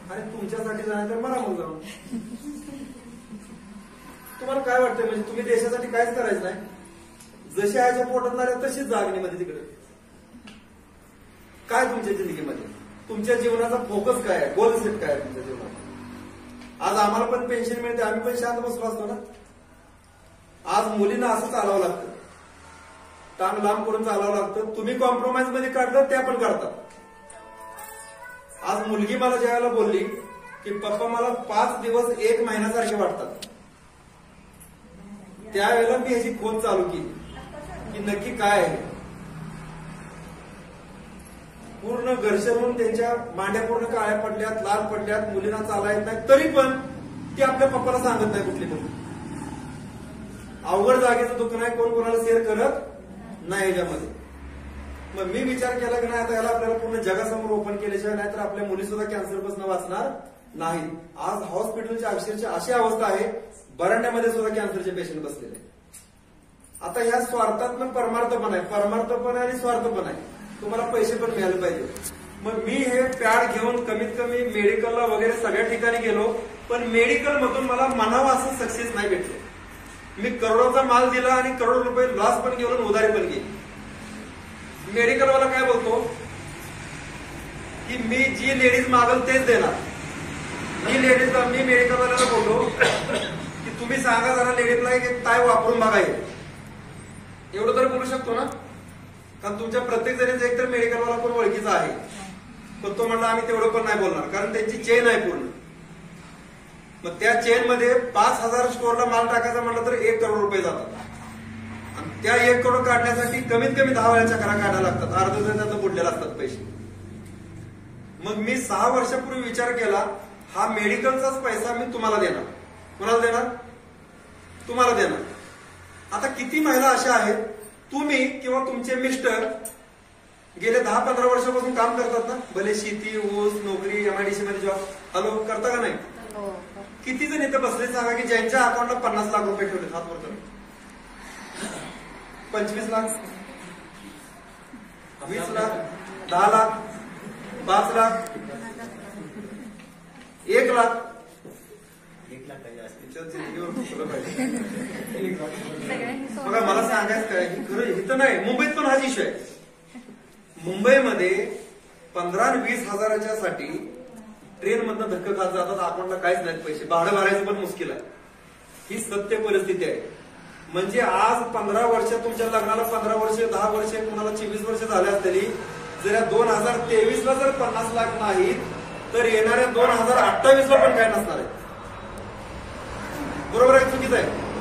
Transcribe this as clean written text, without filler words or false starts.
आणि तुमच्यासाठी जाणार तर मला मग जाऊन. तुम्हाला काय वाटतंय म्हणजे तुम्ही देशासाठी काहीच करायचं नाही, जशी आईच्या पोटात नाही तशीच जागणीमध्ये तिकडे. काय तुमच्या जिंदगीमध्ये तुमच्या जीवनाचा फोकस काय आहे, गोल सेट काय आहे तुमच्या जीवनात? आज आम्हाला पण पेन्शन मिळते, आम्ही पण शांत बसलो असतो ना. आज मुलींना असं चालावं लागतं, टांग लांब करून चालावं लागतं. तुम्ही कॉम्प्रोमाइज मध्ये काढलं, त्या पण काढतात. आज मुलगी मला ज्यावेळेला बोलली की पप्पा मला 5 दिवस 1 महिन्यासारखे वाटतात, त्यावेळेला मी ह्याची खोज चालू केली की नक्की काय आहे. पूर्ण घर्षण त्यांच्या मांड्या पूर्ण काळ्या पडल्यात, लाल पडल्यात, मुलींना चाला येत नाही, तरी पण ती आपल्या पप्पाला सांगत नाही कुठली मुली. अवघड जागेचं दुःख नाही, कोण कोणाला शेअर करत नाही याच्यामध्ये. मग मी विचार केला की नाही आता याला आपल्याला पूर्ण जगासमोर ओपन केल्याशिवाय नाही तर आपल्या मुली सुद्धा कॅन्सरपासून वाचणार नाही. आज हॉस्पिटलच्या अक्षरशः अशी अवस्था आहे, बरांड्यामध्ये सुद्धा कॅन्सरचे पेशंट बसलेले. आता ह्या स्वार्थात पण परमार्थ पण आहे, परमार्थ पण आहे आणि स्वार्थ पण आहे. तुम्हाला पैसे पण मिळाले पाहिजे. मग मी हे पॅड घेऊन कमीत कमी मेडिकलला वगैरे सगळ्या ठिकाणी गेलो, पण मेडिकल मधून मला म्हणावं असं सक्सेस नाही भेटले. मी करोडोचा माल दिला आणि करोड रुपये लॉस पण गेलो आणि उधारी पण गेली. मेडिकलवाला काय बोलतो की मी जी लेडीज मागल तेच देणार. मी मेडिकलवाल्याला बोललो की तुम्ही सांगा जरा लेडीजला एक ताय वापरून बघाय, एवढं तर बोलू शकतो ना. कारण तुमच्या प्रत्येक जणीचा एकतर मेडिकलवाला पण ओळखीचा आहे, पण तो म्हणला आम्ही तेवढं पण नाही बोलणार कारण त्यांची चेन आहे पूर्ण. मग त्या चेन मध्ये 5,000 स्टोअरला माल टाकायचा म्हटलं तर 1 करोड रुपये जातात. आणि त्या 1 करोड काढण्यासाठी कमीत कमी 10 वेळा चक्रा काढायला लागतात, अर्ध त्याचं बुडलेले असतात पैसे. मग मी 6 वर्षापूर्वी विचार केला, हा मेडिकलचाच पैसा मी तुम्हाला देणार. कोणाला देणार? तुम्हाला देणार. आता किती महिला अशा आहेत, तुम्ही किंवा तुमचे मिस्टर गेले 10-15 वर्षापासून काम करतात ना, भले शेती, ऊस, नोकरी, एमआयडीसी मध्ये जॉब, हॅलो करता का नाही? किती जण इथं बसले सांगा की ज्यांच्या अकाउंटला 50 लाख रुपये ठेवले, हात वर करून. 25 लाख, 20 लाख, 10 लाख, 5 लाख, 1 लाख. बघा मला सांगायचं काय, खरं इथं नाही, मुंबईत पण हाच इश्यू आहे. मुंबईमध्ये 15-20 हजाराच्या साठी ट्रेन मधनं धक्का खात जातात, अकाउंटला काहीच नाहीत पैसे, भाडं भरायचं पण मुश्किल आहे. ही सत्य परिस्थिती आहे. म्हणजे आज 15 वर्ष, तुमच्या लग्नाला 15 वर्ष, 10 वर्ष, कुणाला 24 वर्ष झाले असलेली, जर या 2023 ला जर 50 लाख नाहीत तर येणाऱ्या 2028 ला पण काय नसणार आहे. बरोबर आहे, चुकीचं आहे?